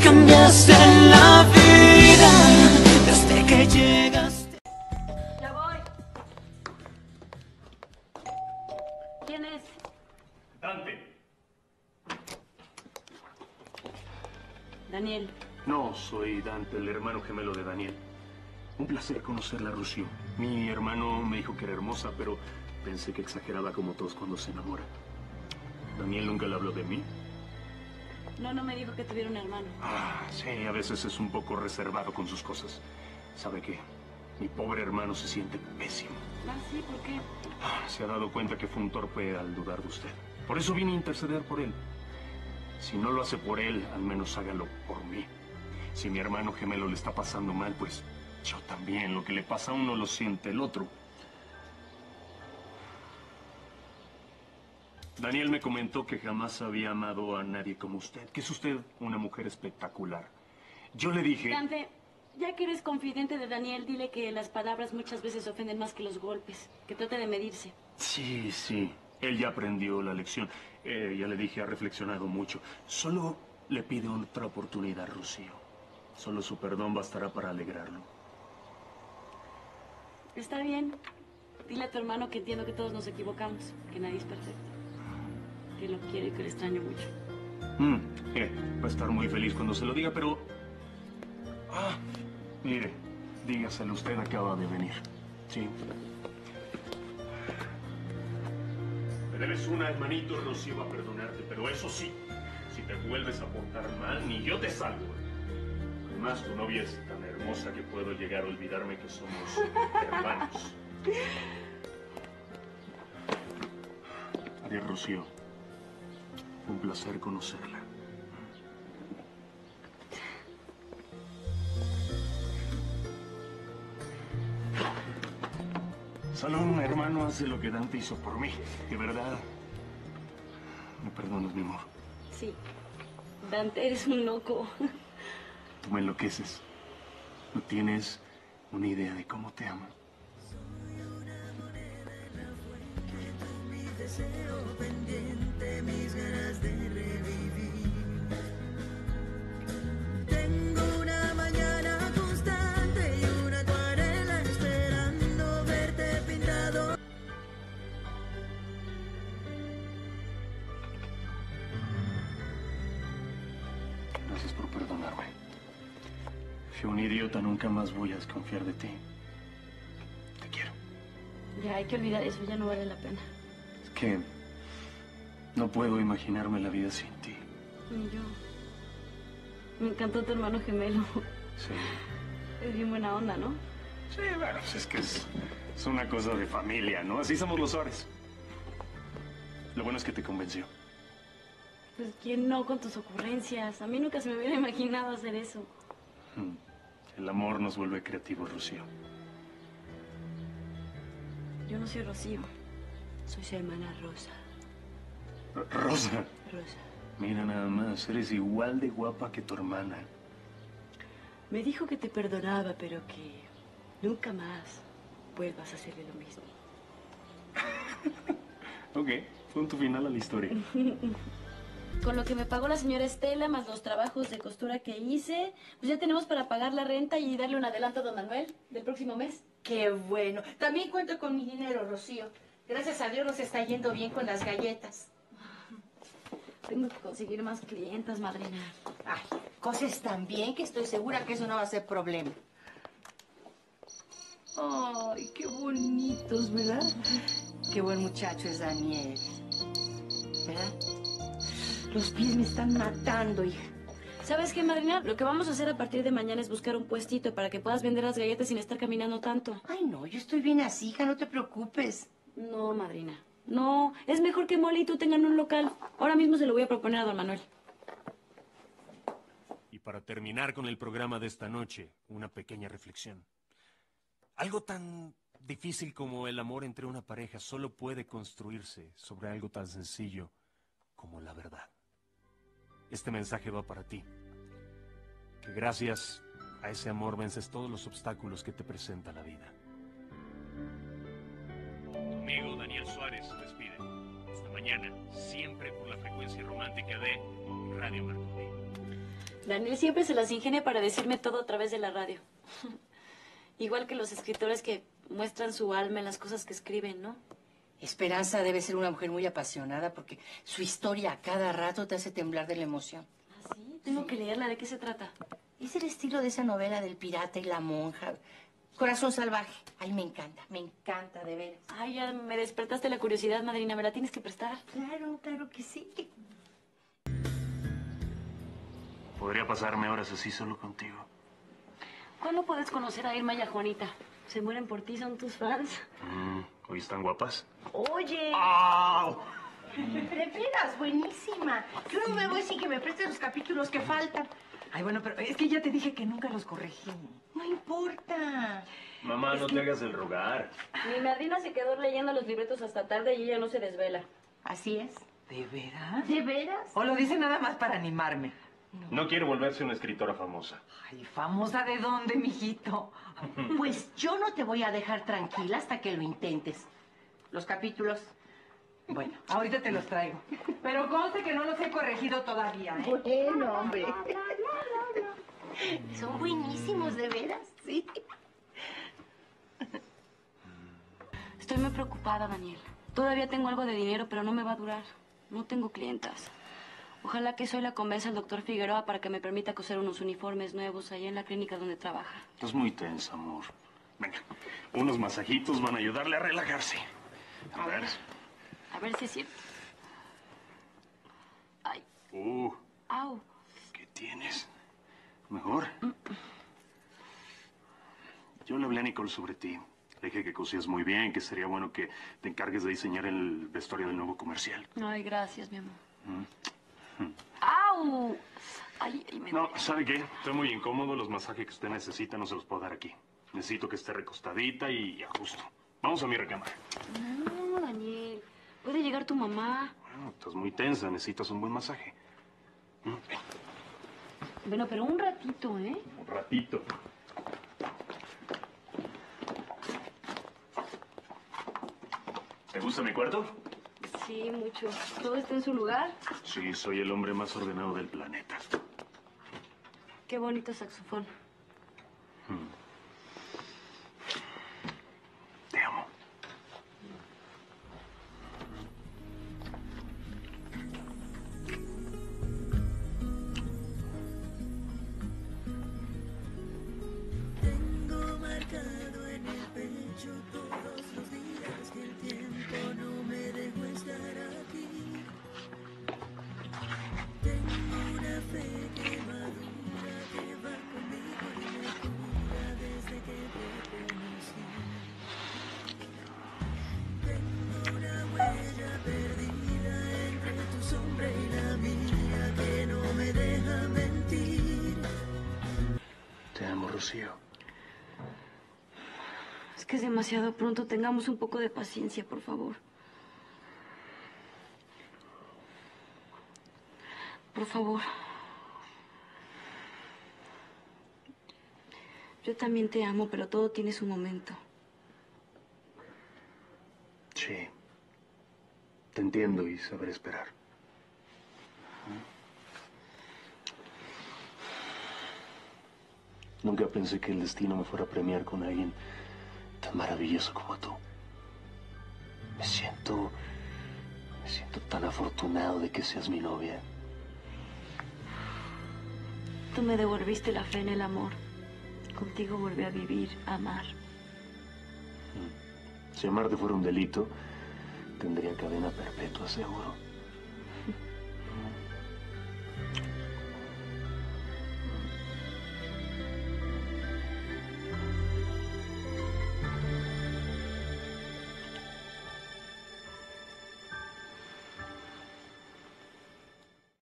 cambiaste la vida desde que llegaste. Ya voy. ¿Quién es? Dante. Daniel. No, soy Dante, el hermano gemelo de Daniel. Un placer conocerla, Rocío. Mi hermano me dijo que era hermosa, pero pensé que exageraba como todos cuando se enamora. ¿Daniel nunca le habló de mí? No me dijo que tuviera un hermano. Sí, a veces es un poco reservado con sus cosas. ¿Sabe qué? Mi pobre hermano se siente pésimo. Sí, ¿por qué? Se ha dado cuenta que fue un torpe al dudar de usted. Por eso vine a interceder por él. Si no lo hace por él, al menos hágalo por mí. Si mi hermano gemelo le está pasando mal, pues yo también. Lo que le pasa a uno lo siente el otro. Daniel me comentó que jamás había amado a nadie como usted, que es usted una mujer espectacular. Yo le dije... Dante, ya que eres confidente de Daniel, dile que las palabras muchas veces ofenden más que los golpes. Que trate de medirse. Sí. Él ya aprendió la lección. Ya le dije, ha reflexionado mucho. Solo le pide otra oportunidad, Rocío. Solo su perdón bastará para alegrarlo. Está bien. Dile a tu hermano que entiendo que todos nos equivocamos, que nadie es perfecto. Que lo quiero y que lo extraño mucho. Va a estar muy feliz cuando se lo diga, pero... mire, dígaselo, usted acaba de venir. Sí. Me debes una, hermanito, Rocío va a perdonarte, pero eso sí, si te vuelves a portar mal, ni yo te salvo. Además, tu novia es tan hermosa que puedo llegar a olvidarme que somos hermanos. Adiós, Rocío. Un placer conocerla. Salón, hermano, hace lo que Dante hizo por mí. De verdad, ¿me perdonas, mi amor? Sí. Dante, eres un loco. Tú me enloqueces. No tienes una idea de cómo te amo. Tengo una mañana constante y una acuarela esperando verte pintado. Gracias por perdonarme. Fui un idiota, nunca más voy a desconfiar de ti. Te quiero. Ya hay que olvidar eso, ya no vale la pena. Es que no puedo imaginarme la vida sin ti. Ni yo. Me encantó tu hermano gemelo. Sí. Es bien buena onda, ¿no? Sí, bueno, pues es que es una cosa de familia, ¿no? Así somos los Suárez. Lo bueno es que te convenció. Pues quién no con tus ocurrencias. A mí nunca se me hubiera imaginado hacer eso. El amor nos vuelve creativos, Rocío. Yo no soy Rocío. Soy su hermana Rosa. Rosa. Rosa. Mira nada más, eres igual de guapa que tu hermana. Me dijo que te perdonaba, pero que nunca más vuelvas a hacerle lo mismo. Ok, punto final a la historia. Con lo que me pagó la señora Estela, más los trabajos de costura que hice, pues ya tenemos para pagar la renta y darle un adelanto a don Manuel del próximo mes. Qué bueno. También cuento con mi dinero, Rocío. Gracias a Dios nos está yendo bien con las galletas. Tengo que conseguir más clientas, madrina. Ay, coses tan bien que estoy segura que eso no va a ser problema. Ay, qué bonitos, ¿verdad? Qué buen muchacho es Daniel. ¿Verdad? Los pies me están matando, hija. ¿Sabes qué, madrina? Lo que vamos a hacer a partir de mañana es buscar un puestito para que puedas vender las galletas sin estar caminando tanto. Ay, no, yo estoy bien así, hija, no te preocupes. No, madrina. No, es mejor que Molly y tú tengan un local. Ahora mismo se lo voy a proponer a don Manuel. Y para terminar con el programa de esta noche, una pequeña reflexión. Algo tan difícil como el amor entre una pareja solo puede construirse sobre algo tan sencillo como la verdad. Este mensaje va para ti. Que gracias a ese amor vences todos los obstáculos que te presenta la vida. Tu amigo Daniel Suárez se despide. Hasta mañana, siempre por la frecuencia romántica de Radio Marconi. Daniel siempre se las ingenia para decirme todo a través de la radio. Igual que los escritores que muestran su alma en las cosas que escriben, ¿no? Esperanza debe ser una mujer muy apasionada porque su historia a cada rato te hace temblar de la emoción. ¿Ah, sí? Tengo que leerla. ¿De qué se trata? Es el estilo de esa novela del pirata y la monja. Corazón salvaje. Ay, me encanta, de veras. Ay, ya me despertaste la curiosidad, madrina. ¿Me la tienes que prestar? Claro, claro que sí. Podría pasarme horas así solo contigo. ¿Cuándo puedes conocer a Irma y a Juanita? Se mueren por ti, son tus fans. ¿Hoy están guapas? Oye, ¡Au! de veras, buenísima. Yo no me voy sin que me prestes los capítulos que faltan. Ay, bueno, pero es que ya te dije que nunca los corregí. No importa. Mamá, no te hagas el rogar. Mi madrina se quedó leyendo los libretos hasta tarde y ella no se desvela. Así es. ¿De veras? ¿De veras? ¿O lo dice nada más para animarme? No quiero volverse una escritora famosa. Ay, ¿famosa de dónde, mijito? Pues yo no te voy a dejar tranquila hasta que lo intentes. Los capítulos. Bueno, ahorita te los traigo. Pero conste que no los he corregido todavía, ¿eh? Bueno, hombre. Son buenísimos, de veras, sí. Estoy muy preocupada, Daniel. Todavía tengo algo de dinero, pero no me va a durar. No tengo clientas. Ojalá que hoy la convenza el doctor Figueroa para que me permita coser unos uniformes nuevos allá en la clínica donde trabaja. Estás muy tensa, amor. Venga, unos masajitos van a ayudarle a relajarse. A ver. A ver si es cierto. Ay, au. ¿Qué tienes? ¿Mejor? Yo le hablé a Nicole sobre ti. Le dije que cosías muy bien, que sería bueno que te encargues de diseñar el vestuario del nuevo comercial. Ay, gracias, mi amor. ¡Au! Ay, me No, ¿sabe qué? Estoy muy incómodo. Los masajes que usted necesita no se los puedo dar aquí. Necesito que esté recostadita y a gusto. Vamos a mi recámara. No, Daniel. Puede llegar tu mamá. Bueno, estás muy tensa. Necesitas un buen masaje. Ven, Bueno, pero un ratito, ¿eh? un ratito. ¿Te gusta mi cuarto? Sí, mucho. ¿Todo está en su lugar? Sí, soy el hombre más ordenado del planeta. Qué bonito saxofón. Te amo. Tengo marcado en el pecho todos los días que el tiempo no me dejó estar aquí. Tengo una fe que madura, que va conmigo y me cura desde que te conocí. Tengo una huella perdida entre tu sombra y la mía que no me deja mentir. Te amo, Rocío. Es que es demasiado pronto. Tengamos un poco de paciencia, por favor. Por favor. Yo también te amo, pero todo tiene su momento. Sí. Te entiendo y sabré esperar. Nunca pensé que el destino me fuera a premiar con alguien tan maravilloso como tú. Me siento tan afortunado de que seas mi novia. Tú me devolviste la fe en el amor. Contigo volví a vivir, a amar. Si amarte fuera un delito, tendría cadena perpetua, seguro.